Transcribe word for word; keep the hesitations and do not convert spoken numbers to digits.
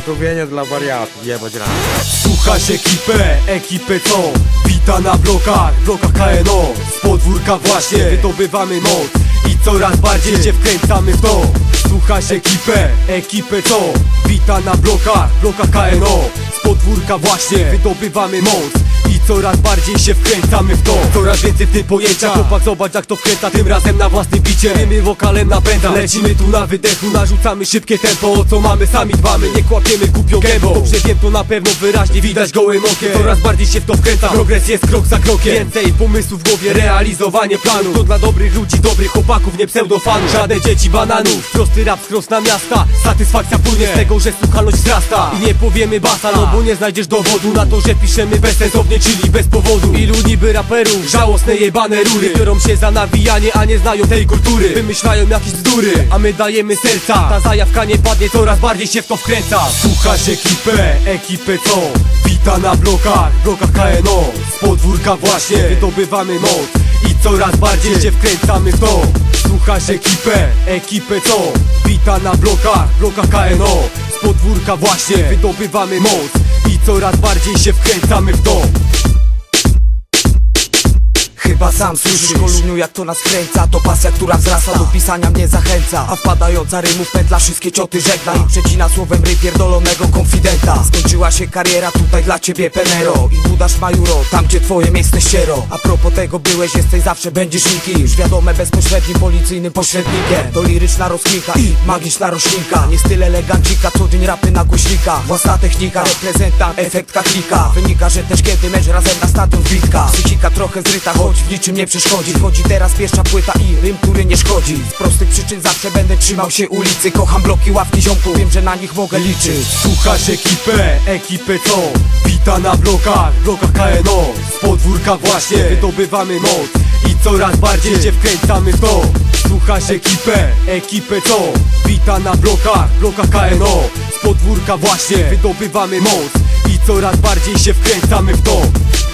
Skupienie dla wariatów, jebać raz. Słuchasz ekipę, ekipę co? Wita na blokach, blokach K N O. Z podwórka właśnie wydobywamy moc i coraz bardziej się wkręcamy w to. Słuchasz ekipę, ekipę co? Wita na blokach, blokach K N O. Z podwórka właśnie wydobywamy moc i coraz bardziej się wkręcamy w to. Coraz więcej w tym pojęcia, chłopak zobacz jak to wkręca. Tym razem na własnym bicie, rymy wokalem napędza. Lecimy tu na wydechu, narzucamy szybkie tempo. O co mamy sami dbamy, nie kłapiemy kupią gębą. Dobrze wiem, to na pewno wyraźnie widać gołym okiem. Coraz bardziej się w to wkręca, progres jest krok za krokiem. Więcej pomysłów w głowie, realizowanie planu. To dla dobrych ludzi, dobrych chłopaków, nie pseudofanów. Żadne dzieci bananów, prosty rap skros na miasta. Satysfakcja płynie z tego, że słuchalność wzrasta. I nie powiemy basa, no bo nie znajdziesz dowodu na to, że piszemy bezsensownie, czyli bez powodu. Ilu niby raperów, żałosne jebane rury, biorą się za nawijanie, a nie znają tej kultury. Wymyślają jakieś bzdury, a my dajemy serca. Ta zajawka nie padnie, coraz bardziej się w to wkręca. Słuchasz ekipę, ekipę co? Wita na blokach, blokach K N O. Z podwórka właśnie wydobywamy moc i coraz bardziej się wkręcamy w to. Słuchasz ekipę, ekipę co? Wita na blokach, blokach K N O. Z podwórka właśnie wydobywamy moc i coraz bardziej się wkręcamy w to. Chyba sam słyszysz, kolumniu jak to nas kręca. To pasja, która wzrasta, do pisania mnie zachęca. A wpadająca rymów pętla wszystkie cioty żegna i przecina słowem ry pierdolonego konfidenta. Skończyła się kariera, tutaj dla ciebie penero i budasz majuro, tam gdzie twoje miejsce ściero. A propos tego byłeś, jesteś, zawsze będziesz nikim. Już wiadome bezpośrednim policyjnym pośrednikiem. To liryczna rozkminka i magiczna roślinka. Nie styl elegancika, co dzień rapy na głośnika. Własna technika, reprezentant, efekt katlika. Wynika, że też kiedy mecz razem na stadion wbitka. Psychika trochę zryta, choć w niczym nie przeszkodzi. Wchodzi teraz pierwsza płyta i rym, który nie szkodzi. Z prostych przyczyn zawsze będę trzymał się ulicy. Kocham bloki, ławki ziomków, wiem, że na nich mogę liczyć. Słuchasz ekipę, ekipę co? Wita na blokach, blokach K N O. Z podwórka właśnie wydobywamy moc i coraz bardziej się wkręcamy w to. Słuchasz ekipę, ekipę co? Wita na blokach, blokach K N O. Z podwórka właśnie wydobywamy moc i coraz bardziej się wkręcamy w to.